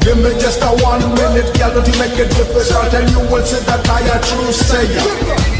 Give me just a 1 minute, girl, don't you make it difficult, and you will see that I a true sayer.